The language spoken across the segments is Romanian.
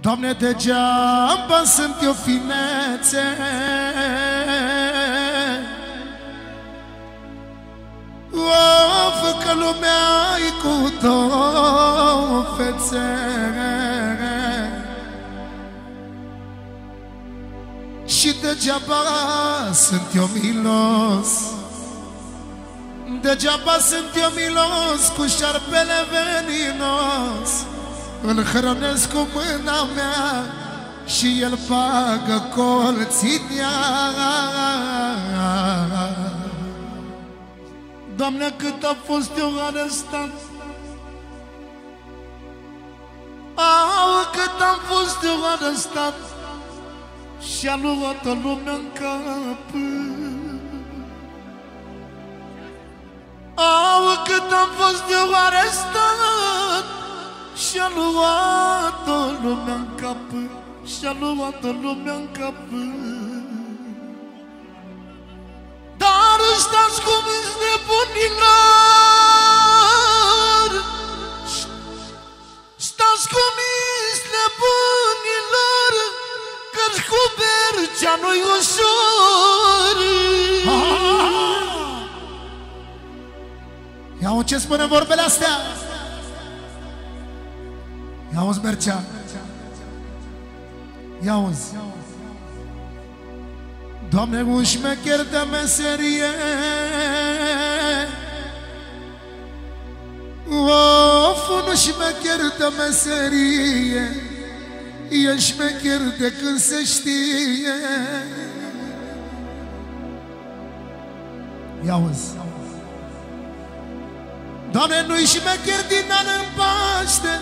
Doamne, degeaba sunt eu finețe, of, că lumea-i cu două fețe. Și degeaba sunt eu milos, degeaba sunt eu milos cu șarpele veninos. Îl hrănesc cu mâna mea și el pagă colția. Doamne, cât a fost eu arestat, cât am fost eu arestat, și-a luat-o lumea în cap. Cât am fost eu arestat, și-a luat-o lumea în cap, și-a luat-o lumea în cap. Dar stați cuminți nebunilor, stați cuminți nebunilor, că-ți cu bercea nu-i ușor. Ia-o ce spune vorbele astea. Ia-uzi, Bercea, ia-uzi. Doamne, un șmecher de meserie, of, un șmecher de meserie, e șmecher de când se știe. Ia-uzi. Doamne, nu-i șmecher din an în Paște,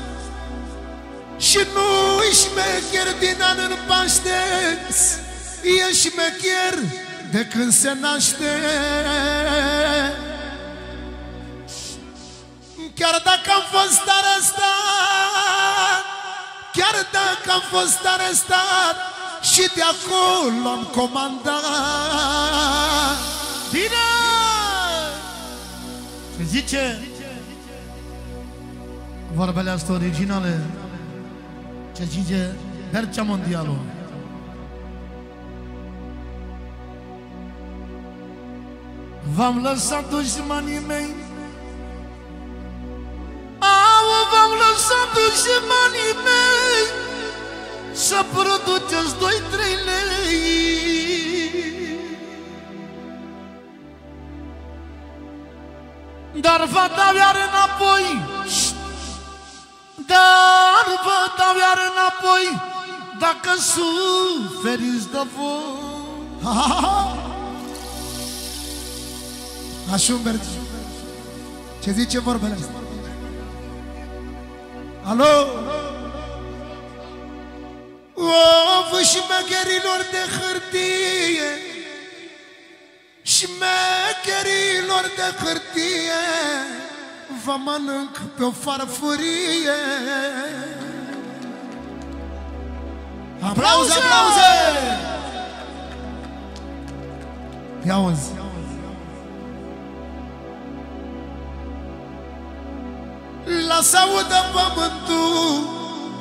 și nu-i șmecher din an în Paște, e șmecher de când se naște. Chiar dacă am fost arestat, chiar dacă am fost arestat, și de acolo am comandat. Bine! Ce zice? Vorbele astea originale. Ce zice Bercea Mondialul. V-am lăsat dușmanii mei, v-am lăsat dușmanii mei, să produceți 2-3 lei. Dar vă dau iar înapoi, dar vă dau iar înapoi, dacă suferiți de voi. Așa, Berci, ce zice vorbele astea? Alo? Of, șmecherilor de hârtie, șmecherilor de hârtie, vă mănânc pe o farfurie. Aplauze, aplauze! Ia-uzi. Lasă-audă pământul,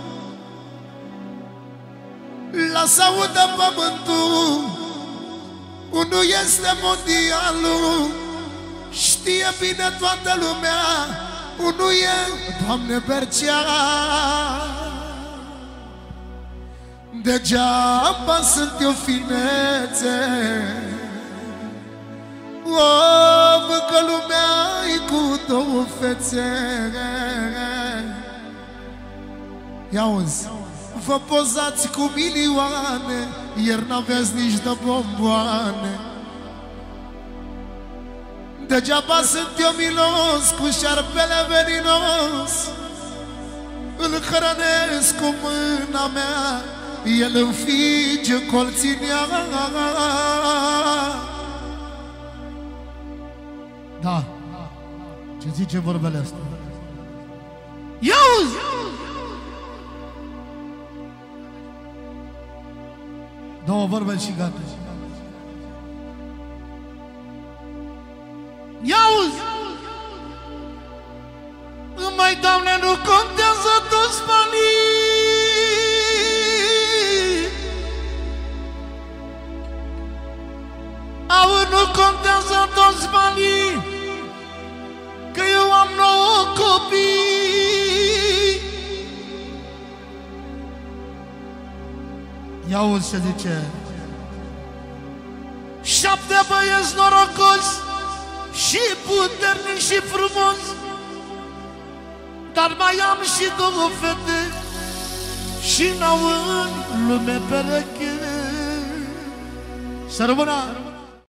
lasă-audă pământul, unul este mondialul, știe bine toată lumea, unul e Doamne Bercea. Degeaba sunt eu finețe, of, că lumea-i cu două fețe. Ia-uzi, vă pozați cu milioane, iar n-aveți nici de bomboane. Degeaba sunt eu milos cu șarpele veninos, îl hrănesc cu mâna mea, el înfige colținea. Da, ce zice vorbele astea? Ia-uzi! Două vorbe și gata. Ia-uzi! Mai, Doamne, nu contează toți banii, Ia auzi ce zice. 7 băieți norocoși și puternici și frumoși, dar mai am și 2 fete și n-au în lume pereche. Să rămână!